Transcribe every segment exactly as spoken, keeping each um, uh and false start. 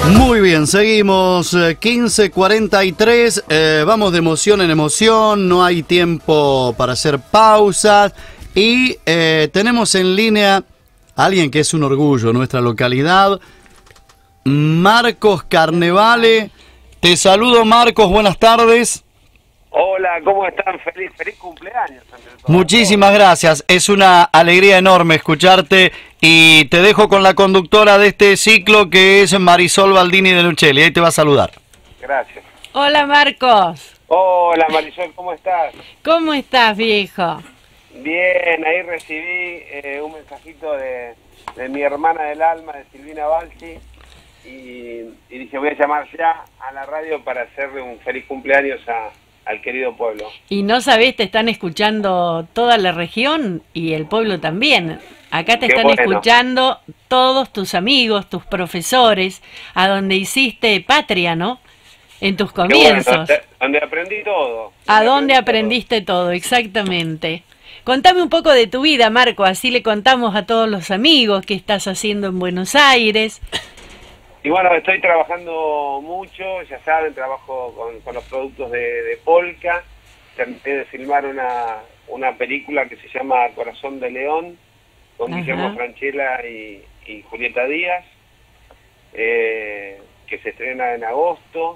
Muy bien, seguimos, eh, quince cuarenta y tres, eh, vamos de emoción en emoción, no hay tiempo para hacer pausas y eh, tenemos en línea a alguien que es un orgullo en nuestra localidad, Marcos Carnevale. Te saludo, Marcos, buenas tardes. Hola, ¿cómo están? Feliz, feliz cumpleaños. Ante todo. Muchísimas gracias, es una alegría enorme escucharte y te dejo con la conductora de este ciclo que es Marisol Baldini de Lucelli, ahí te va a saludar. Gracias. Hola, Marcos. Hola, Marisol, ¿cómo estás? ¿Cómo estás, viejo? Bien, ahí recibí eh, un mensajito de, de mi hermana del alma, de Silvina Balsi, y, y dije, voy a llamar ya a la radio para hacerle un feliz cumpleaños a... al querido pueblo. Y no sabés, te están escuchando toda la región y el pueblo también. Acá te Qué están bueno. escuchando todos tus amigos, tus profesores, a donde hiciste patria, ¿no? En tus Qué bueno, comienzos. donde, donde aprendí todo. ¿A dónde aprendí aprendiste todo? Exactamente. Contame un poco de tu vida, Marco, así le contamos a todos los amigos qué estás haciendo en Buenos Aires. Y bueno, estoy trabajando mucho, ya saben, trabajo con, con los productos de, de Polka. Terminé de filmar una, una película que se llama Corazón de León, con Ajá. Guillermo Francella y, y Julieta Díaz, eh, que se estrena en agosto.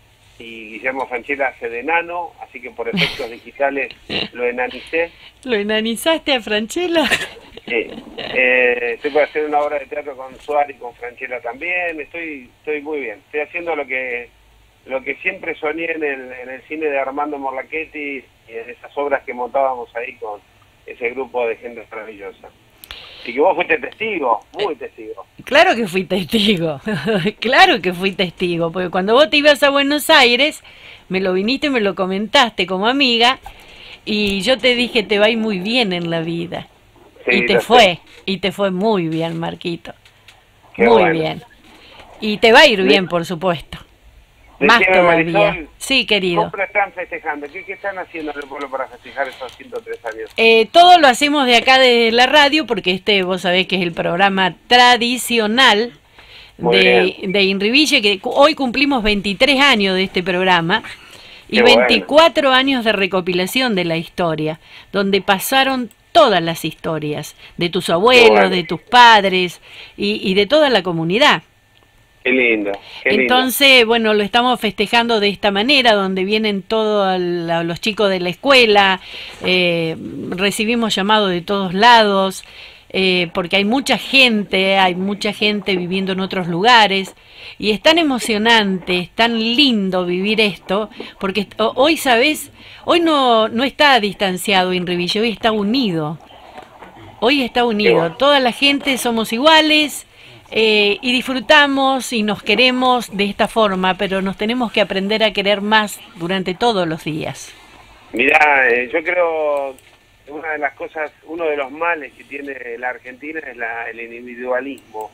Y Guillermo Francella hace de enano, así que por efectos digitales lo enanicé. ¿Lo enanizaste a Francella? Sí. Eh, estoy por hacer una obra de teatro con Suárez y con Francella también. Estoy estoy muy bien. Estoy haciendo lo que lo que siempre soñé en el, en el cine de Armando Morlachetti y en esas obras que montábamos ahí con ese grupo de gente maravillosa. Y que vos fuiste testigo, muy testigo. Claro que fui testigo, claro que fui testigo, porque cuando vos te ibas a Buenos Aires, me lo viniste y me lo comentaste como amiga, y yo te dije, te va a ir muy bien en la vida. Sí, Y te lo fue, sé. y te fue muy bien, Marquito. Qué Muy bueno. bien. Y te va a ir Sí. bien, por supuesto. Más Decime, todavía. Marisol, Sí, querido. ¿cómo lo están festejando? ¿Qué, qué están haciendo en el pueblo para festejar esos ciento tres años? Eh, todo lo hacemos de acá de la radio, porque este, vos sabés que es el programa tradicional Muy de, bien. de Inriville, que cu- hoy cumplimos veintitrés años de este programa y Qué bueno. veinticuatro años de recopilación de la historia, donde pasaron todas las historias de tus abuelos, bueno. de tus padres y, y de toda la comunidad. Qué lindo, qué lindo. Entonces, bueno, lo estamos festejando de esta manera, donde vienen todos la- los chicos de la escuela, eh, recibimos llamados de todos lados, eh, porque hay mucha gente, hay mucha gente viviendo en otros lugares, y es tan emocionante, es tan lindo vivir esto, porque est- ho- hoy, ¿sabes? Hoy no, no está distanciado Inrivillo, hoy está unido. Hoy está unido, bueno. toda la gente somos iguales eh, y disfrutamos y nos queremos de esta forma, pero nos tenemos que aprender a querer más durante todos los días. Mirá, eh, yo creo que una de las cosas, uno de los males que tiene la Argentina es la, el individualismo.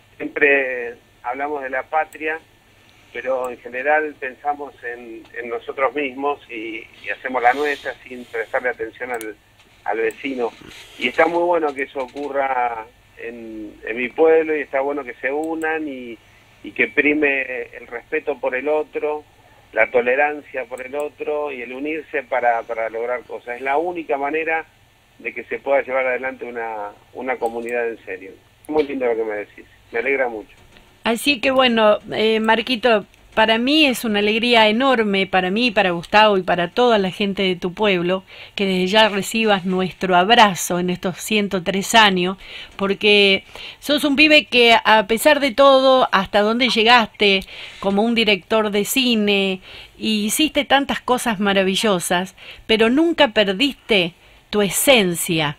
Siempre hablamos de la patria, pero en general pensamos en, en nosotros mismos y, y hacemos la nuestra sin prestarle atención al, al vecino. Y está muy bueno que eso ocurra en, en mi pueblo y está bueno que se unan y, y que prime el respeto por el otro, la tolerancia por el otro y el unirse para, para lograr cosas. Es la única manera de que se pueda llevar adelante una, una comunidad en serio. Muy lindo lo que me decís, me alegra mucho. Así que bueno, eh, Marquito, para mí es una alegría enorme, para mí, para Gustavo y para toda la gente de tu pueblo, que desde ya recibas nuestro abrazo en estos ciento tres años, porque sos un pibe que a pesar de todo, hasta donde llegaste como un director de cine, y hiciste tantas cosas maravillosas, pero nunca perdiste tu esencia,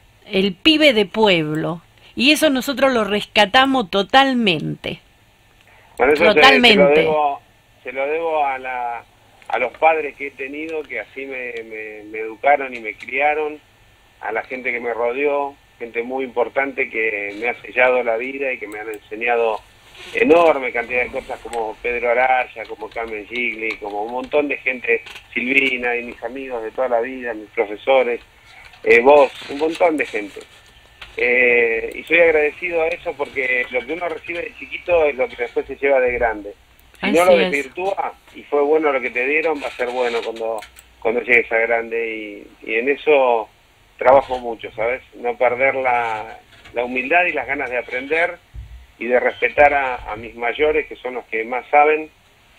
el pibe de pueblo, y eso nosotros lo rescatamos totalmente. Bueno, eso Totalmente. Se, se lo debo, se lo debo a, la, a los padres que he tenido, que así me, me, me educaron y me criaron, a la gente que me rodeó, gente muy importante que me ha sellado la vida y que me han enseñado enorme cantidad de cosas, como Pedro Araya, como Carmen Gigli, como un montón de gente, Silvina y mis amigos de toda la vida, mis profesores, eh, vos, un montón de gente. Eh, y soy agradecido a eso porque lo que uno recibe de chiquito es lo que después se lleva de grande. Si Así no lo es. desvirtúa y fue bueno lo que te dieron, va a ser bueno cuando, cuando llegues a grande. Y, y en eso trabajo mucho, ¿sabes? No perder la, la humildad y las ganas de aprender y de respetar a, a mis mayores, que son los que más saben.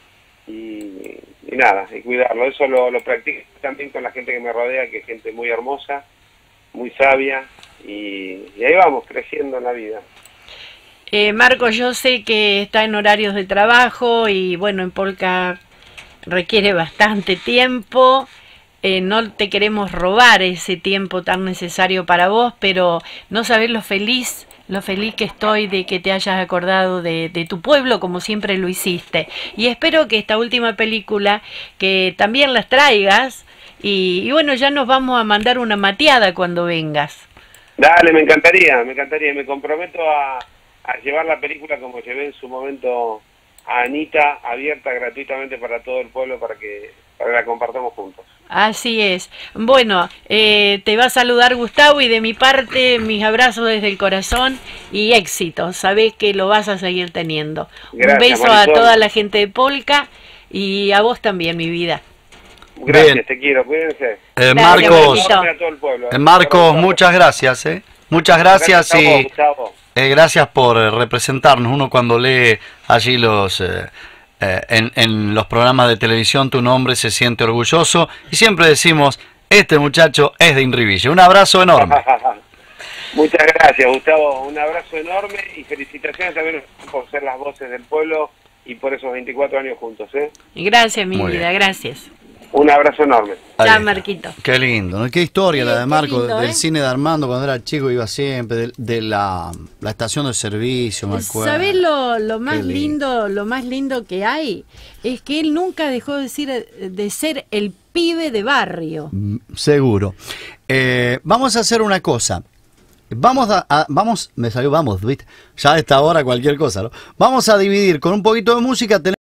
Y, y nada, y cuidarlo. Eso lo, lo practico también con la gente que me rodea, que es gente muy hermosa, muy sabia. Y, y ahí vamos, creciendo en la vida. Eh, Marco, yo sé que está en horarios de trabajo y bueno, en Polka requiere bastante tiempo. Eh, no te queremos robar ese tiempo tan necesario para vos, pero no sabés lo feliz, lo feliz que estoy de que te hayas acordado de, de tu pueblo como siempre lo hiciste. Y espero que esta última película, que también las traigas y, y bueno, ya nos vamos a mandar una mateada cuando vengas. Dale, me encantaría, me encantaría. Me comprometo a, a llevar la película como llevé en su momento a Anita, abierta gratuitamente para todo el pueblo, para que, para que la compartamos juntos. Así es. Bueno, eh, te va a saludar Gustavo y de mi parte mis abrazos desde el corazón y éxito. Sabés que lo vas a seguir teniendo. Gracias, Un beso Marisol. a toda la gente de Polka y a vos también, mi vida. Gracias, Bien. te quiero, cuídense. Eh, Gracias, Marcos, Marquito. A todo el pueblo, eh, eh. Marcos, muchas gracias, ¿eh? Muchas gracias, a vos, y Gustavo. eh, gracias por eh, representarnos. Uno cuando lee allí los eh, eh, en, en los programas de televisión tu nombre se siente orgulloso y siempre decimos, este muchacho es de Inriville. Un abrazo enorme. Muchas gracias, Gustavo. Un abrazo enorme y felicitaciones también por ser las voces del pueblo y por esos veinticuatro años juntos, ¿eh? Gracias, mi Muy vida, bien. gracias. Un abrazo enorme. Ahí Chao, está. Marquito. Qué lindo, ¿no? Qué historia Sí, la de qué Marco, lindo, del ¿eh? cine de Armando cuando era chico, iba siempre, de, de la, la estación de servicio, me acuerdo. ¿Sabés lo, lo más Qué lindo. lindo, lo más lindo que hay? Es que él nunca dejó de decir de ser el pibe de barrio. Mm, seguro. Eh, vamos a hacer una cosa. Vamos a, a- vamos, me salió vamos, ¿viste? Ya a esta hora cualquier cosa, ¿no? Vamos a dividir con un poquito de música.